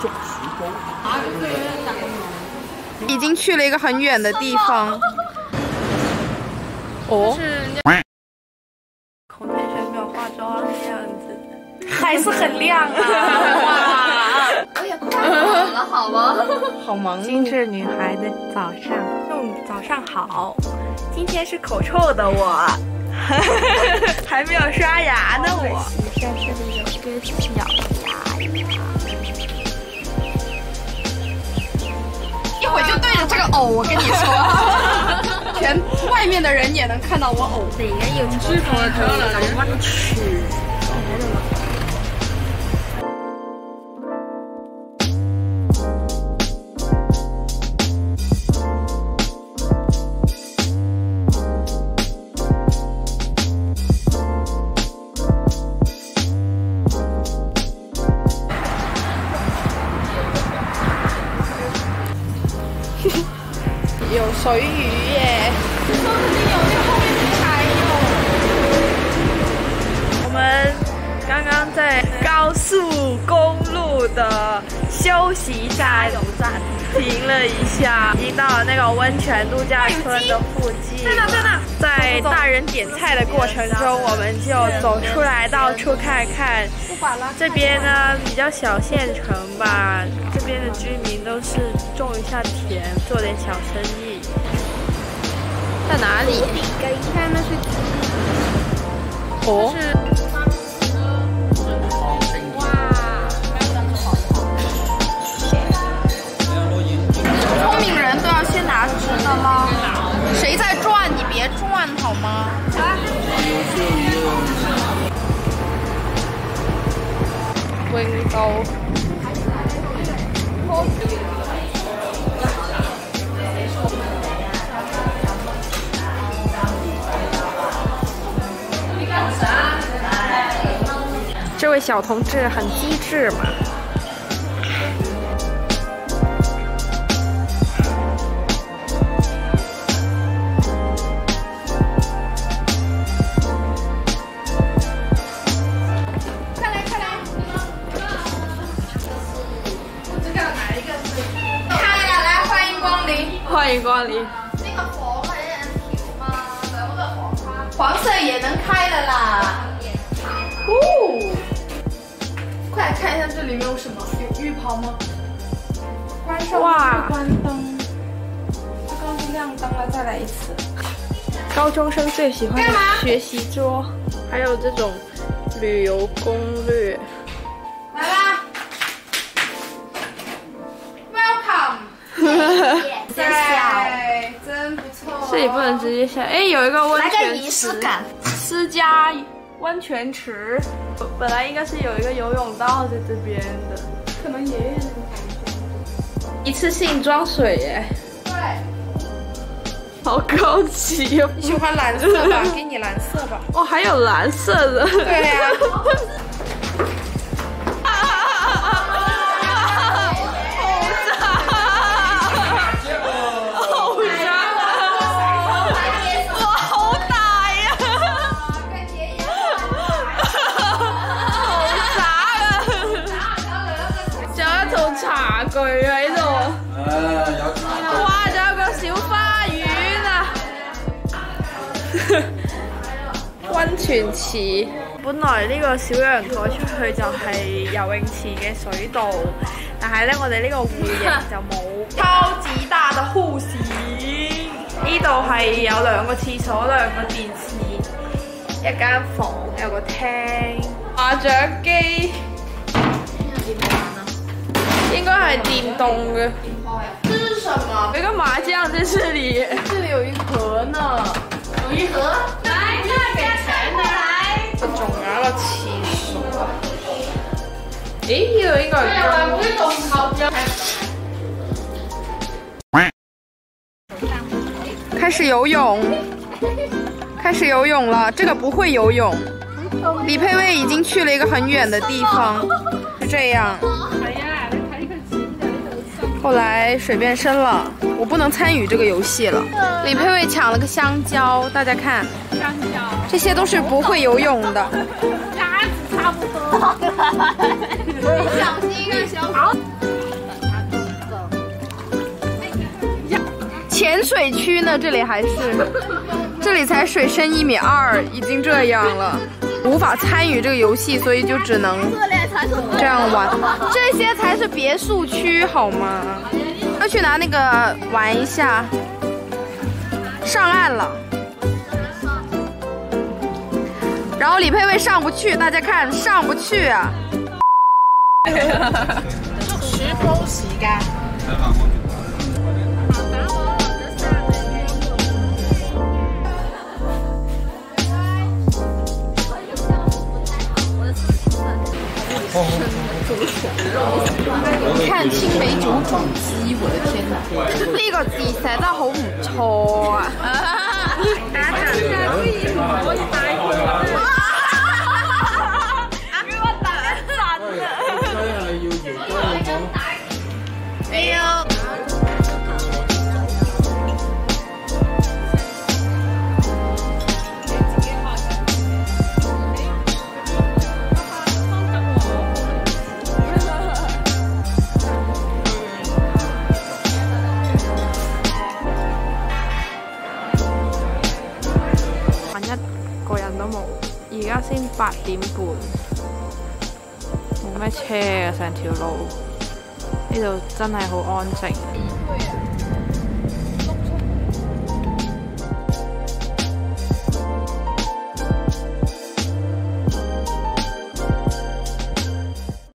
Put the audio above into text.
已经去了一个很远的地方。哦，孔同学没有化妆的样子，还是很亮啊！哇， 我也快死了，好吗？ 好忙。精致女孩的早上，早上好。今天是口臭的我，还没有刷牙呢我。在这里有一个小牙一会就对着这个藕，我跟你说，全外面的人也能看到我藕。哪个有知头的头了？我去！有水鱼耶，说不定有那后面才有。我们刚刚在高速公路的休息站停了一下，已经到了那个温泉度假村的附近。在那，在大人点菜的过程中，我们就走出来到处看看。这边呢比较小县城吧，这边的居民都是种一下田，做点小生意。在哪里？你看那是哦。聪明人都要先拿直的吗？谁在转？你别转好吗？永道。这位小同志很机智嘛。欢迎光临。那个房係一人條嘛，2個房卡。黃色也能開了啦。哦，快來看一下這裡面有什麼？有浴袍嗎？關上。哇！關燈。這剛是亮燈了，再來一次。高中生最喜歡的學習桌，還有這種旅遊攻略。來啦 ！Welcome。对，真不错。这里不能直接下，哎，有一个温泉池，私家温泉池，本来应该是有一个游泳道在这边的，可能爷爷那个房间。一次性装水耶。对。好高级哟！你喜欢蓝色吧？给你蓝色吧。哦，还有蓝色的。对呀。茶具喺度，哇！仲有個小花園啊，温泉池。本來呢個小陽台出去就係游泳池嘅水道，但係咧我哋呢個戶型就冇超級大嘅護士。呢度係有2個廁所、2個電視、一間房，有個廳、麻雀機。应该是电动的。这是什么？有一个麻将在这里，这里有一盒呢。有一盒？来，那给钱的来。这仲有一個廁所。咦，呢度應該係開始游泳，開始游泳了。這個不會游泳。李佩薇已經去了一個很遠的地方，是這樣。后来水变深了，我不能参与这个游戏了。李佩薇抢了个香蕉，大家看，香蕉，这些都是不会游泳的。鸭子差不多。你小心啊，小狗。 委屈呢，这里还是，这里才水深1.2米，已经这样了，无法参与这个游戏，所以就只能这样玩。这些才是别墅区好吗？要去拿那个玩一下。上岸了，然后李佩佩上不去，大家看上不去啊。10鋪時間。看青梅9種雞，我的天哪！呢個字寫得好唔錯啊！打陣下可以唔可以帶佢？俾我打一陣啊！哎呀！而家先8點半，冇咩車啊，成條路呢度真係好安靜。